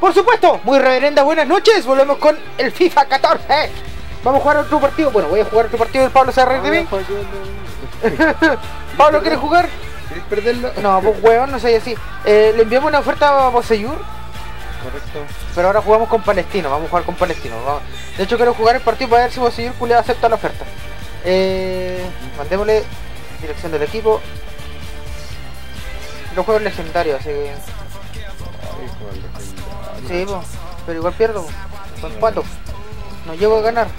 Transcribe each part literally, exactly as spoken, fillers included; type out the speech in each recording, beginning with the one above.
por supuesto, muy reverenda buenas noches. Volvemos con el FIFA catorce. Vamos a jugar otro partido. Bueno, voy a jugar otro partido del Pablo C R T V. Pablo, ¿quieres jugar? ¿Quieres perderlo? No, pues huevón, no sé así. Eh, le enviamos una oferta a Boseyur. Correcto. Pero ahora jugamos con Palestino, vamos a jugar con Palestino. Vamos. De hecho quiero jugar el partido para ver si Boseyur le acepta la oferta. Eh, mandémosle dirección del equipo. Los juegos legendarios, así que... Sí, po, pero igual pierdo, con cuatro. No llego a ganar.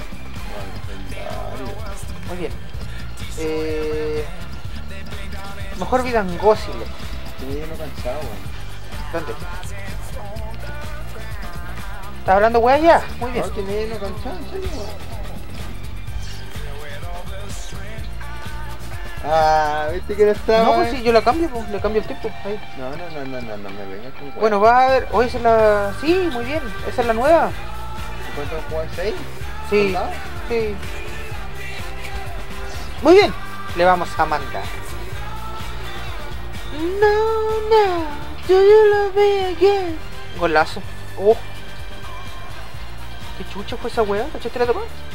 Muy bien. Eh... Mejor vida en Gossip. Estoy lleno cansado, ¿Dónde? ¿Estás hablando weá ya? Muy bien. No, que lleno cansado, en serio, Ah, viste que no estaba. No, pues sí, yo la cambio, pues, le cambio el tiempo. Ahí. No, no, no, no, no, no me vengas con Bueno, va a ver. Hoy es la. Sí, muy bien. Esa es la nueva. ¿Cuánto jugar? ¿seis? Sí. Sí. Muy bien. Le vamos a mandar. No, no. Do you love me again? Golazo. Oh. ¿Qué chucha fue esa weá? ¿Cachaste la toma?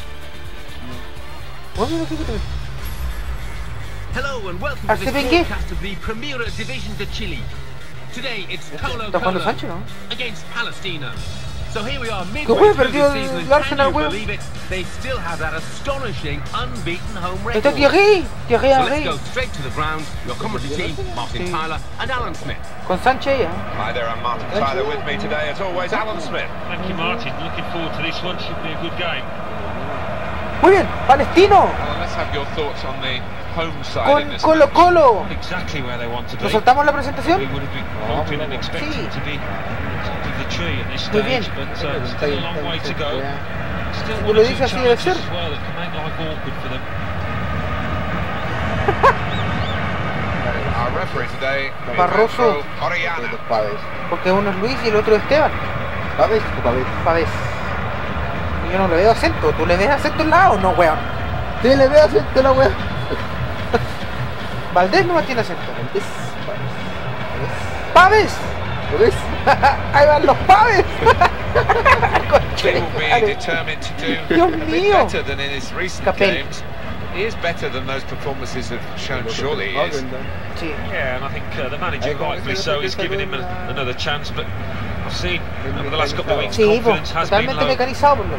No. Bueno, no sé qué te... Hello and welcome to this broadcast of the Primera Division de Chile. Today it's Colo Colo against Palestina. So here we are midway through the season and can you believe it? They still have that astonishing unbeaten home record. So let's go straight to the ground. Your commentary team, Martin Tyler and Alan Smith. Con Sánchez, yeah. Hi there, I'm Martin Tyler. With me today as always Alan Smith. Thank you, Martin. Looking forward to this one. Should be a good game. Muy bien, Palestino. Alan, let's have your thoughts on the home side con in this Colo Colo. Exactly where they want to be. ¿Nos soltamos la presentación? We would have been hoping and expecting Sí. to be top of the tree at this Muy bien. stage, but uh, still a long way to go. Still Tú one lo or two dices así debe challenges ser. as well that can make life awkward for them. Our referee today is Barroso. Andrew Orellana. Pavés. Porque uno es Luis y el otro es Esteban. ¿Pavés o Pavés? Pavés. Y yo no le veo acento. ¿Tú le ves acento al lado o no, weón? Sí, le veo acento a la wea. Valdés no tiene acento. Es ¡Paves! ¿Lo ves? ¡Ahí van los paves! He will be determined to do Dios a bit mío. better than in his recent Capel. games. He is better than those performances have shown. Surely he is. Sí. Yeah, and I think uh, the manager, rightfully so, is giving him a, another chance, but I've seen over the last couple of weeks, Sí, po, confidence has been totalmente low. mecanizado por lo.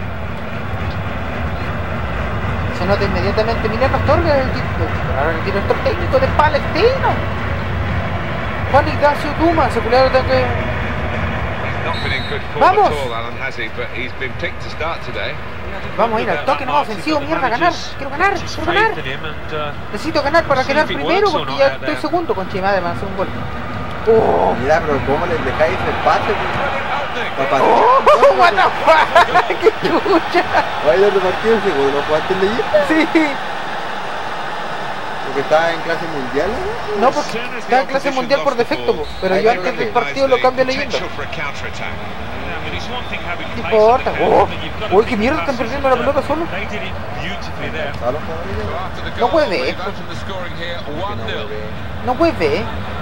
Se nota inmediatamente. Mira Astorga, el titular, ahora el director técnico de Palestino. Juan Ignacio Duma, se culiaron de que... He's not been in good form Vamos. at all, Alan, has he? But he's been picked to start today. Vamos a ir al toque, no ofensivo, mierda, ganar. Quiero ganar, quiero ganar. Necesito ganar para quedar primero porque ya estoy segundo con Chima, además, un gol. Oh. Mira, pero ¿cómo les dejáis el pase? Papá. Oh, what the fuck, qué chucha. ¿Vais a repartir el segundo? ¿No jugaste en leyenda? Sí. Porque estaba en clase mundial, ¿no? No, porque está en clase mundial por defecto, po, pero yo antes del partido lo cambio a leyenda. No importa. Oh, uy, qué mierda, están perdiendo la pelota solo. No puede, no puede.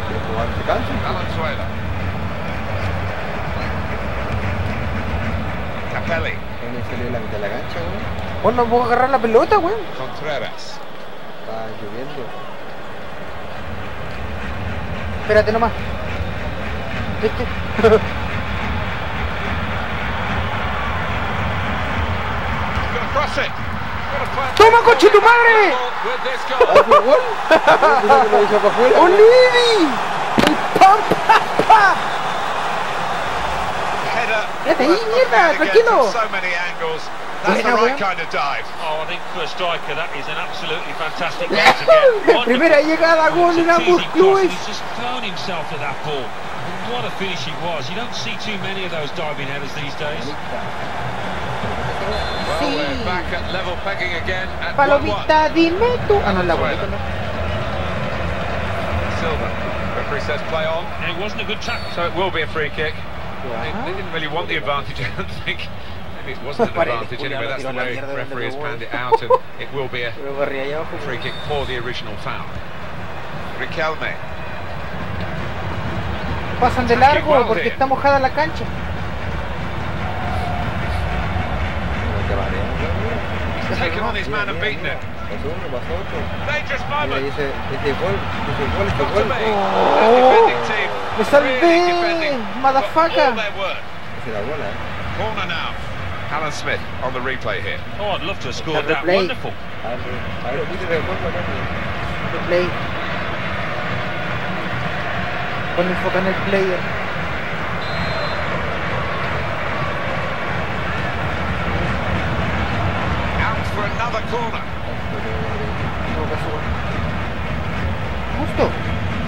Capelli. ¿Dónde salió la mitad de la cancha, güey? Vos no puedo agarrar la pelota, weón. Contreras. Está lloviendo. Espérate nomás. ¿Viste? Gonna cross it. ¡Toma, coche tu madre! With this goal. ¿Hace gol? ¿Pensaba que lo hizo para afuera? ¡Olivi! ¡El pam, pa, pa! Header. Vete ahí, mierda, Again tranquilo. from so many angles. That's the Buena, right weón. kind of dive. Oh, I think for a striker that is an absolutely fantastic goal to get. La primera llegada, gol en ambos clubes. He's just thrown himself at that ball. What a finish it was. You don't see too many of those diving headers these days. Well, Sí. we're back at level pegging again at one one. Palomita, dime tú. Ah, no, la bolita no. Silva. Referee says play on. It wasn't a good tackle. So it will be a free kick. They, they didn't really want the advantage, I don't think. Maybe it wasn't an advantage anyway, that's the way the referee has planned it out, and it will be a free kick for the original foul. Riquelme. Pasan de largo porque está mojada la cancha. He's taken on his man and beaten him. Dangerous moment. Dice, dice gol, dice gol, dice gol. Oh, me salvé, motherfucker. Dice la bola. Corner now. Alan Smith on the replay here. Oh, I'd love to have scored that. Wonderful. A ver, dice el gol para Replay. Pon enfoca en el player. Out for another corner. Justo.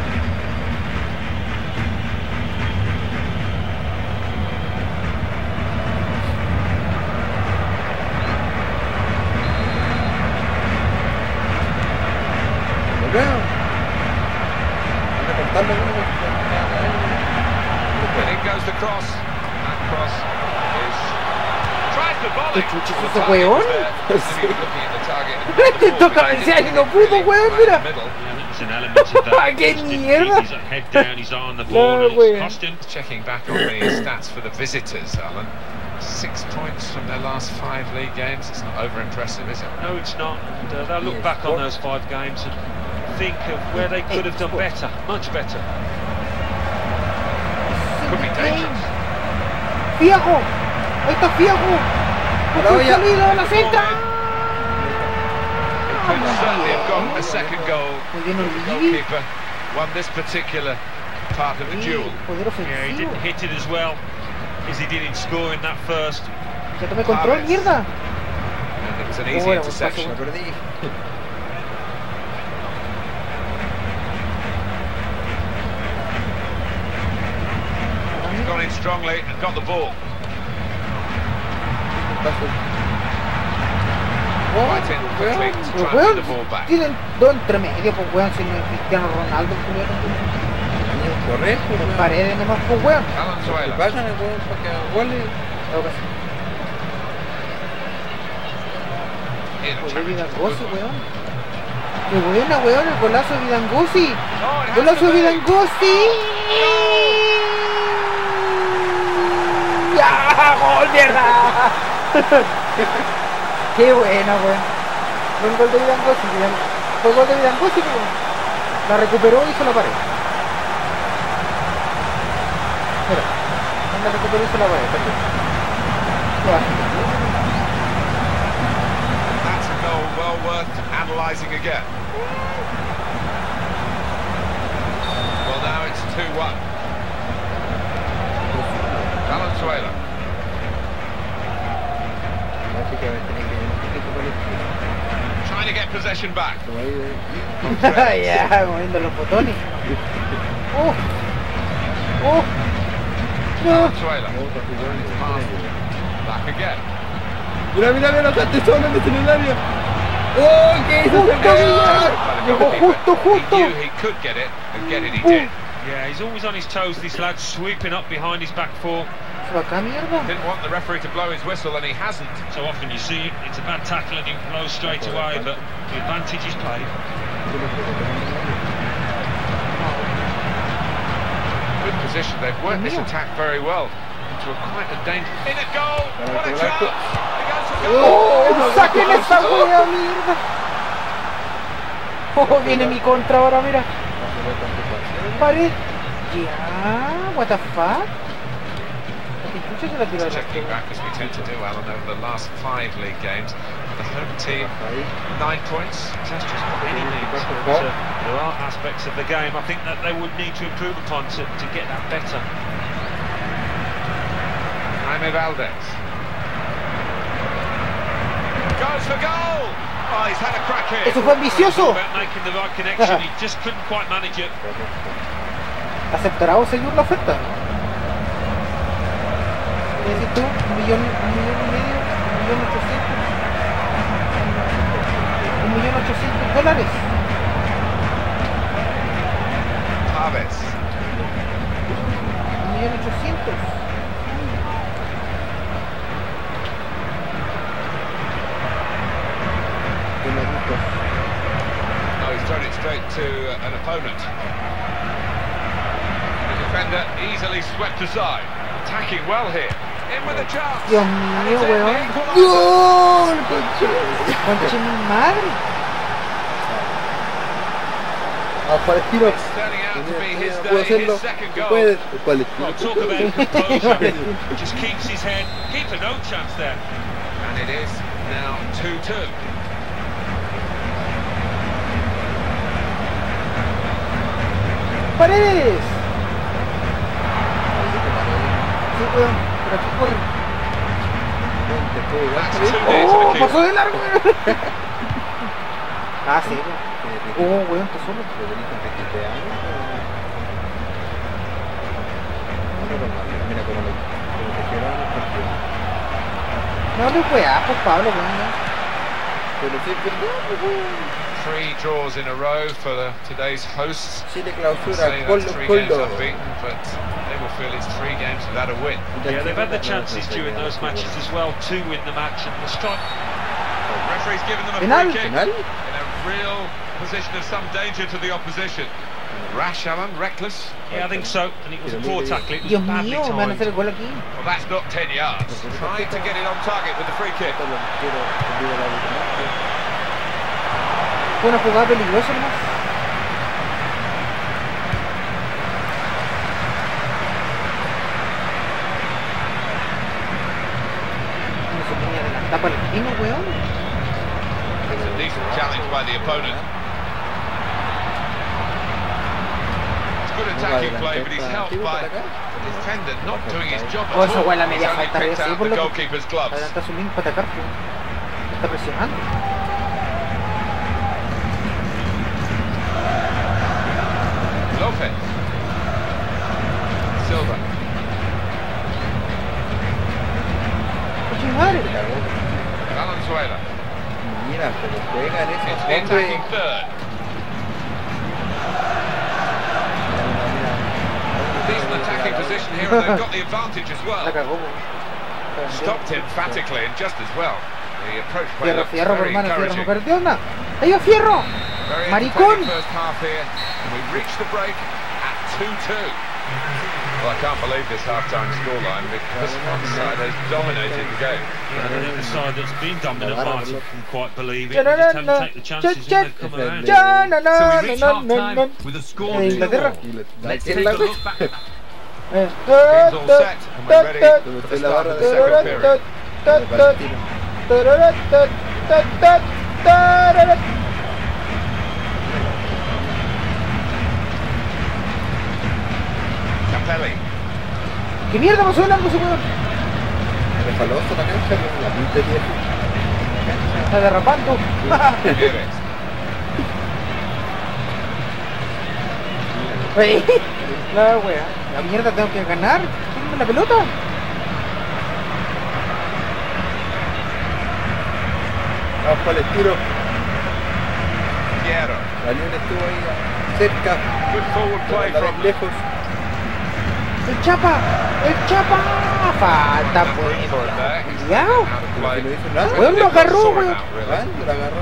And in goes the cross. That cross is... Tries to volley. ¿Qué chuches ese weón? Te Intentó cabecear y no pudo, weón, mira. ¡Qué mierda! No, weón. Checking back on the stats for the visitors, Alan. Six points from their last five league games. It's not over impressive, is it? No, it's not. And, uh, they'll look back on those five games and think of where they could have done better, much better. Could be dangerous. ¡Fiago! ¡Ahí está Fiago! ¡Por el salido de la centra! Could certainly have got a second goal. The goalkeeper won this particular part of the duel. Yeah, he didn't hit it as well as he did in scoring that first. Ya tomé control, mierda. And it was an easy interception. Gone in strongly and got the ball. Right in quickly to try and win the ball back. Tienen dos entre medio, pues weón, si no es Cristiano Ronaldo, pues Correcto, weón. Paredes nomás, pues weón. Valenzuela. Pasan el weón para que haga goles. Joder, Vidangosi, weón. Qué buena, weón, el golazo de Vidangosi. Golazo de Vidangosi. ¡Ya! ¡Gol, mierda! ¡Qué buena, weón! Buen gol de Vidangosi, fue gol de Vidangosi, weón. La recuperó y hizo la pared. Mira, la recuperó y hizo la pared. That's a goal well worth analysing again. Well, now it's two one. Valenzuela. Trying to get possession back. Ya, moviendo los botones. Oh. Oh. No. Valenzuela. Back again. Mira, mira, mira, te estoy hablando en el área. ¡Oh, qué hizo ese gol! Llegó justo, justo. He knew he could get it, and get it he did. Yeah, he's always on his toes, this lad, sweeping up behind his back four. Acá, mierda. Didn't want the referee to blow his whistle, and he hasn't. So often you see it, it's a bad tackle and he blows straight away, but the advantage is played. Good position, they've worked this attack very well. Into a quite a danger. In a goal! What a chance! It goes for goal! ¡Oh! ¡Saquen esa wea, mierda! ¡Oh! Viene mi contra ahora, mira. Pared. Ya, what the fuck? Checking back as we tend to do, Alan, over the last five league games. The home team, nine points. That's just what they need. But, uh, there are aspects of the game I think that they would need to improve upon to, to get that better. Jaime Valdez. Goes for goal! Oh, he's had a crack here. Eso fue ambicioso. About making the right connection, he just couldn't quite manage it. ¿Aceptará o seguir la oferta? ¿Qué dices tú? ¿Un millón, un millón y medio? ¿Un millón ochocientos? ¿Un millón ochocientos dólares? Chávez. ¿Un millón ochocientos? No, he's thrown it straight to uh, an opponent. The defender easily swept aside. Attacking well here. Dios mío, weón. ¡Gol! Concha. Concha mi madre. A Palestino. Puedo hacerlo. Puedes. Palestino. Well, talk about composure. Just keeps his head. Keeper no chance there. And it is now two two. Paredes. Sí, weón. Pero aquí corre. Oh, pasó de largo. Ah, sí, weón. Oh, weón, está solo. Mira cómo lo gestionaron el partido. No le weá, pues Pablo, weón. Pero sí, perdón, Three draws in a row for the, today's hosts. Chile Say clausura, that's Colo three games Colo. unbeaten, but they will feel it's three games without a win. Yeah, they've had the chances during those matches as well to win the match, and the strike. The referee's given them a Penal. free kick Penal? in a real position of some danger to the opposition. Rash, Alan, reckless. Yeah, I think so, and it was a poor tackle. It was Dios badly mío, me van a hacer el timed. gol aquí. Well, that's not ten yards. Trying to get it on target with the free kick. Fue una jugada peligrosa nomás. No se ponía adelantar Palestino, weón. It's a decent challenge by the opponent. It's good attacking play, but he's helped by the defender not doing his job Oh, at esa all. weá la He's media only falta, picked sí, out por the lo que goalkeeper's gloves. adelanta su link para atacar, weón. Está presionando. Lopez. Silva. ¡Coche mi madre! Valenzuela. Mira cómo juegan It's esos the attacking hombres. third. Decent attacking position here, and they've got the advantage as La well. cagó, weón. Stopped emphatically and just as well. The approach play Fierro, looks fierro, very hermano, fierro, no encouraging. perdió nada. ¡Ahí va Fierro! Very Maricón. entertaining first half here, and we reach the break at two two. Well, I can't believe this half-time scoreline because one side has dominated the game. Yeah, the other side that's been dominant, Martin can quite believe it. They just haven't taken the chances and they've come around. So we reach half-time with a score De two Inglaterra. all. Let's take a look back at that. Eh, Game's all set, and we're ready for the start of the second period. Capelli. ¿Qué mierda pasó de largo ese weón? Refaloso la cancha con la pinta de Está derrapando. Gutierrez. Ey, la wea. La mierda tengo que ganar. Tírame la pelota. Vamos para el tiro. Piero. Daniel estuvo ahí cerca, Good forward play a la from vez lejos. El Chapa. El Chapa. Falta, Number pues. for it there. He's Ya. out of play. No hizo nada. Weón, lo agarró, Saw it weón. out, really. ¿Verdad? Lo agarró.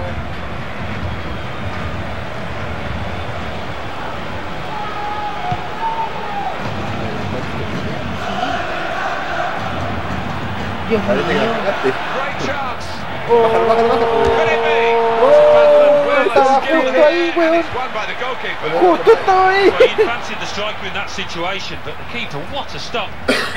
Dios Parece que la mío. cagaste. Great chance. Bájalo, bájalo, bájalo. Could it be? Oh, Well, estaba the skill justo here, ahí, and weón. it's won by the goalkeeper. Justo estaba ahí. Well, you'd fancied the striker in that situation, but the keeper, what a stop.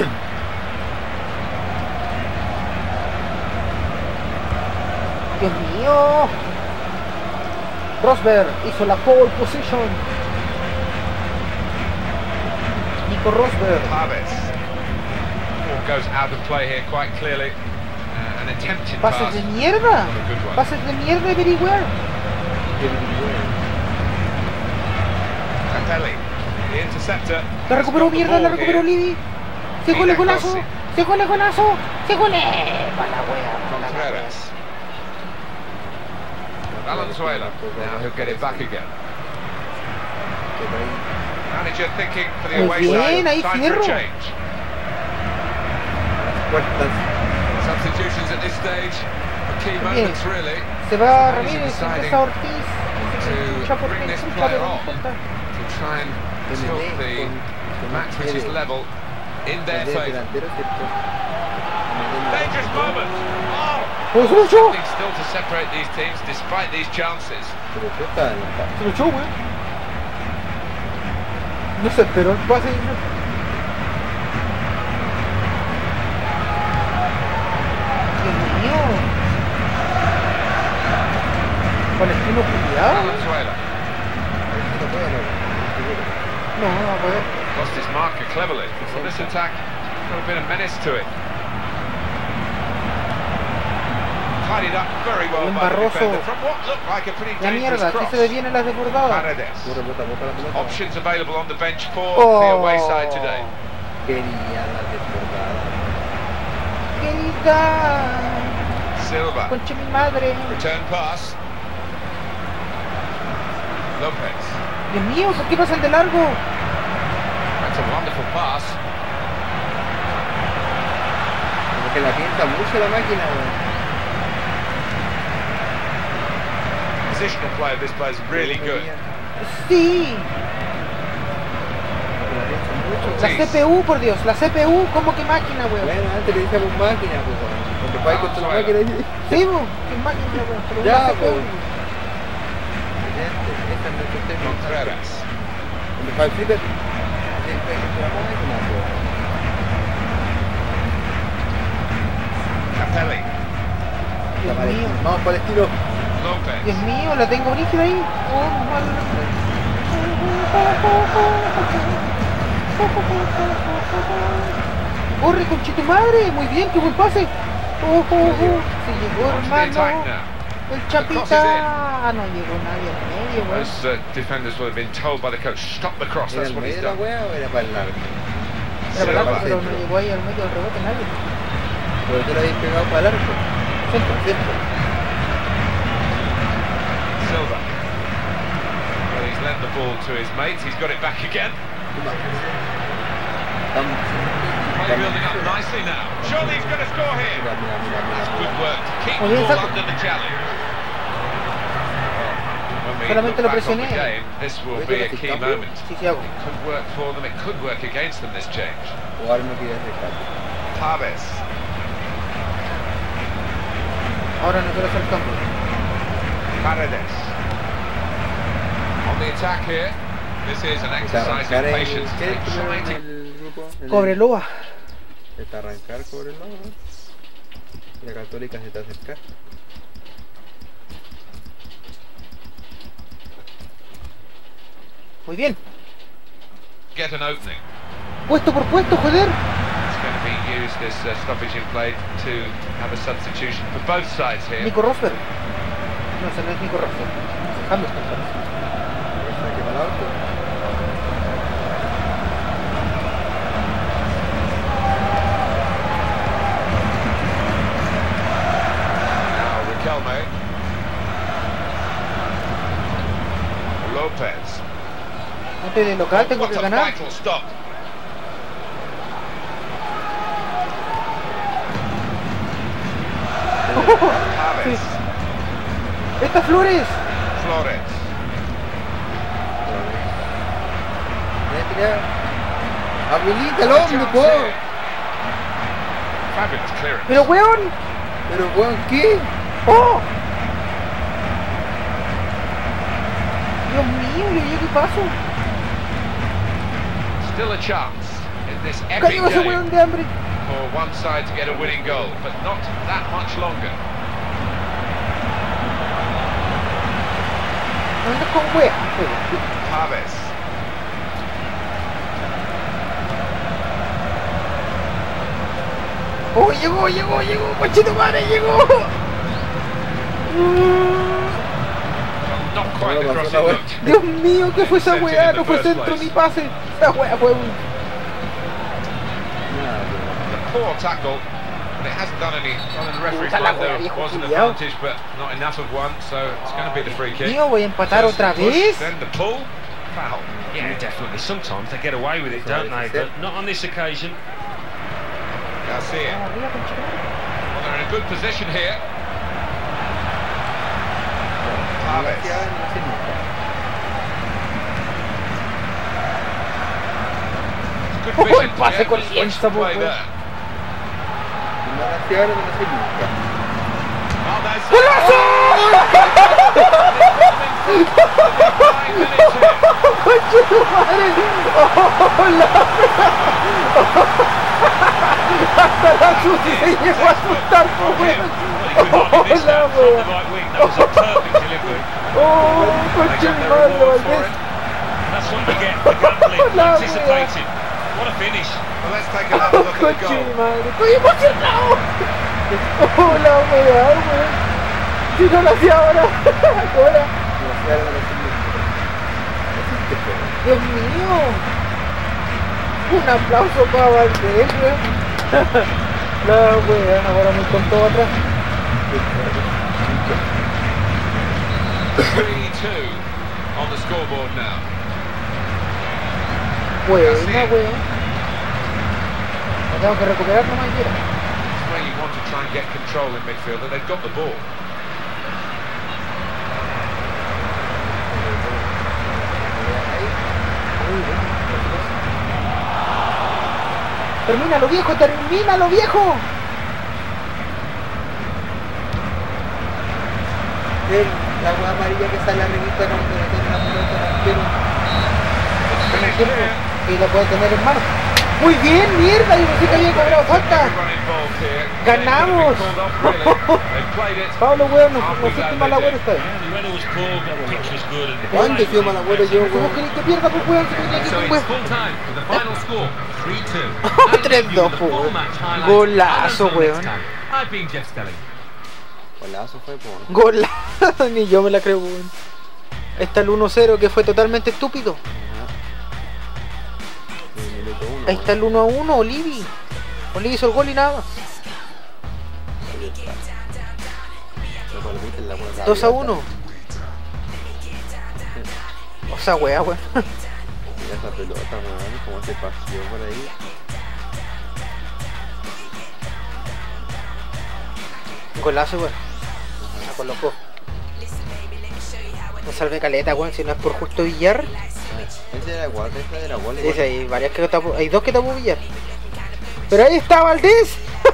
Dios mío. Rosberg hizo la pole position. Nico Rosberg. Paves. Ball goes out of play here quite clearly. Uh, an attempted Pases pass. de mierda. Not a good one. Pases de mierda everywhere. Capelli, the interceptor. La has recuperó got the mierda, la ball recuperó here. Livi. Se gole Mira, golazo. Rossi. Se gole golazo. Se gole. Para la wea. Para la wea. Contreras. Valenzuela. Now he'll get it back again. Manager thinking for the Muy away bien, side. ahí Time for Fierro. a change. Puertas. Substitutions at this stage. Key Bien. moments really. Se va Manager Ramírez, deciding empieza Ortiz. to Lucha por bring this Benfica, player pero no on. importa. To try and tilt the match which is level in their favour. Dangerous moment. ¡Oh, se lo echó! Something still to separate these teams despite these chances. Se lo echó, güey. No se esperó el pase. Dios mío. Palestino, cuidado. Valenzuela. No, no va a poder. Lost his marker cleverly. Well, this attack could have been a menace to it. Tidied up very well by the defender from what looked like a pretty La dangerous mierda, aquí cross. se devienen las desbordadas. Paredes. Options available on the bench for Oh. the away side today. Quería la desbordada. Querida. Silva. Concha mi madre. Return pass. Lopez. Dios mío, ¿por qué pasan de largo? That's a wonderful pass. Como que la piensa mucho la máquina, güey. Positional play of this player is really good. Sí. La C P U, por Dios, la C P U, ¿cómo que máquina, weón? Bueno, antes le decíamos máquina, pues, weón. Cuando juegas contra la máquina, dice... Sí, weón, qué máquina, weón, pero Ya, una C P U. weón. Excelente, esta es nuestra técnica. Contreras. Cuando juega el flipper, siempre hay contra la máquina, weón. Capelli. Dios mío. Vamos, Palestino. Lopez. Dios mío, la tengo brígida ahí. Oh, mal. Corre, conchito madre, muy bien, qué buen pase. Oh, oh, oh. Se llegó, On to the attack hermano. now. El Chapita. Ah, no llegó nadie al medio, weón. Those uh, defenders will have been told by the coach, stop the cross, ¿Era that's el what he's medio de la done. wea o era para el largo? Era Silva. barato, pero no llegó ahí al medio del rebote nadie. Pero tú lo habías pegado para el arco. Centro. Centro. Silva. Well, he's lent the ball to his mates, he's got it back again. Well, building up nicely now. Surely he's going to score here. Mira, mira, mira, mira. That's good work to keep Muy the bien, ball Saco. under the challenge. When we Solamente look lo back on the presioné. game, this will be a key moment. Sí, sí hago. It could work for them, it could work against them, this change. Jugar no quiere rescate. Paves. Ahora no quiero hacer campo. Paredes. On the attack here. This is an exercise in Arrancar el patience. They centro try en to el grupo. en el- Cobreloa. Se te arrancar Cobreloa, ¿no? Y la Católica se te acercar. Muy bien. get an opening. Puesto por puesto, joder. It's going to be used, this uh, stoppage in play, to have a substitution for both sides here. Nico Rosberg. No, ese no es Nico Rosberg. Hamilton parece. Saque para el auto. Lopez. Antes de local tengo What que a ganar. vital stop. Paves. ¡Estas flores! Flores. Habilita el hombre, po. Fabulous clearance. ¡Pero weón! Pero weón, ¿qué? ¡Oh! Dios mío, ¿yo qué paso? Still a chance in this epic ¡Cayó ese game weón de hambre! for one side to get a winning goal, but not that much longer. No andes con wea. Paves. ¡Oh, llegó, llegó, llegó! ¡Conchito madre, llegó! Not quite the Bueno, cross pasó it la looked. Dios mío, ¿qué fue esa Sent it weá? in the No fue first centro place. ni pase. Esa weá fue un... A poor tackle, but it hasn't done any. Well, in the referee's Puta la mind, wea, there viejo was an culiao. advantage, but not enough of one, so it's going to be the free kick. Mío, voy a empatar First otra the push, vez. then the pull, foul. Yeah, definitely. Sometimes they get away with it, don't they? But not on this occasion. Garcia. Ah, arriba, conchito madre. Well, they're in a good position here. Paves. Good Oh, el pase con lienzo, pues. No la hacía ahora, no la hacía nunca. ¡Golazo! ¡Conche tu madre! ¡Oh, la hasta la Susi se llegó a asustar, pues, ¡oh, la wea! ¡Oh, conche mi madre, Valdés! That's what you get for gambling, anticipating. What a finish. Well, let's take another look at the ¡Conche mi goal. madre! ¡Estoy emocionado! ¡Oh, la wea, weón! Si no lo hacía ahora, ahora. ¡Dios mío! Un aplauso para Valdés, weón. La weón, ahora muy con todo atrás. three two on the scoreboard now. Buena, weón. La tengo que recuperar nomás y quiera. It's where you want to try and get control in midfield, and they've got the ball. Termínalo, viejo, termínalo, viejo. El, la hueá amarilla que sale arribita cuando le tiene la pelota al arquero. Y la puede tener en mano. Muy bien, mierda, yo pensé que había cobrado falta. ¡Ganamos! Pablo, weón, no, no fuiste mal agüero esta vez. ¿Cuándo he sido mal agüero yo, ¿Cómo weón? querés que pierda, pues, weón? So it's full time for the final score, three two. tres dos, pues, weón. Golazo, weón. I've been Jeff Stelling. Golazo fue, po. Golazo, ni yo me la creo, weón. Ahí está el uno cero que fue totalmente estúpido. Ahí está el uno a uno, Olivi. Olivi hizo el gol y nada más. dos a uno. O sea, wea, weón. Mira esa pelota, weón, como se paseó por ahí. Golazo, weón. La colocó. No salve caleta, weón, si no es por Justo Villar. Ese era igual, ese era igual. Sí, sí, hay varias que tapó, hay dos que tapó Villar. Pero ahí está Valdés.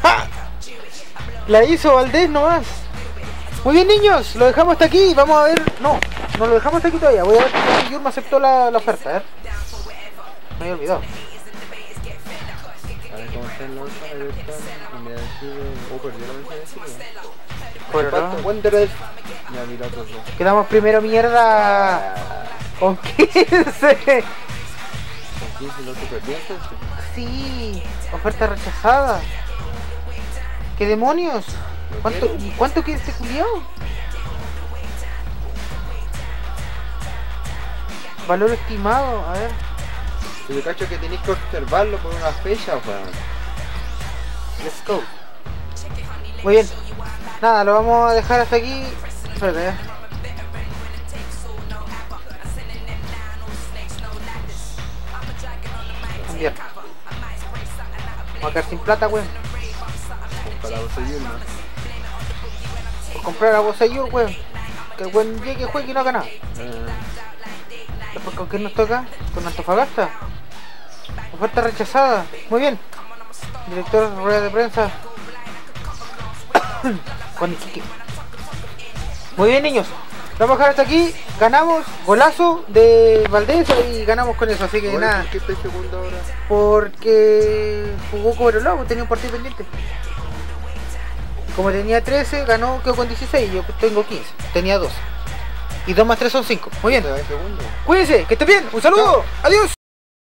La hizo Valdés nomás. Muy bien, niños, lo dejamos hasta aquí. Vamos a ver. No, no lo dejamos hasta aquí todavía. Voy a ver si Yurma aceptó la, la oferta. A ver. Me había olvidado. A ver cómo está el Norte, a ver está. Y me decide. Oh, perdió la mensaje. Pero no. Wanderers. Ya mira otros dos. Quedamos primero, mierda. Con quince. Con quince los supervivientes. Sí, oferta rechazada. ¿Qué demonios? ¿Cuánto, ¿cuánto quiere este culiao? Valor estimado, a ver. Yo cacho que tenéis que observarlo por una fecha, weón. Let's go. Muy bien. Nada, lo vamos a dejar hasta aquí. Espérate, eh. Cambiar. Vamos a quedar sin plata, weón. Para vos seguir, ¿no? Por comprar a Bosayur, weón. Que el weón llegue, juegue y no haga nada. Eh, Después, ¿con quién nos toca? Con Antofagasta. Oferta rechazada. Muy bien. Director de rueda de prensa. Con Iquique. Muy bien, niños. Vamos a dejar hasta aquí. Ganamos. Golazo de Valdés y ganamos con eso. Así que Oye, nada. ¿por qué estoy segundo ahora? Porque jugó Cobreloa, tenía un partido pendiente. Como tenía trece, ganó, quedó con dieciséis. Yo tengo quince. Tenía doce. Y dos más tres son cinco. Muy bien. ¿Se va en segundo? Cuídense, que estén bien. Un saludo. Adiós.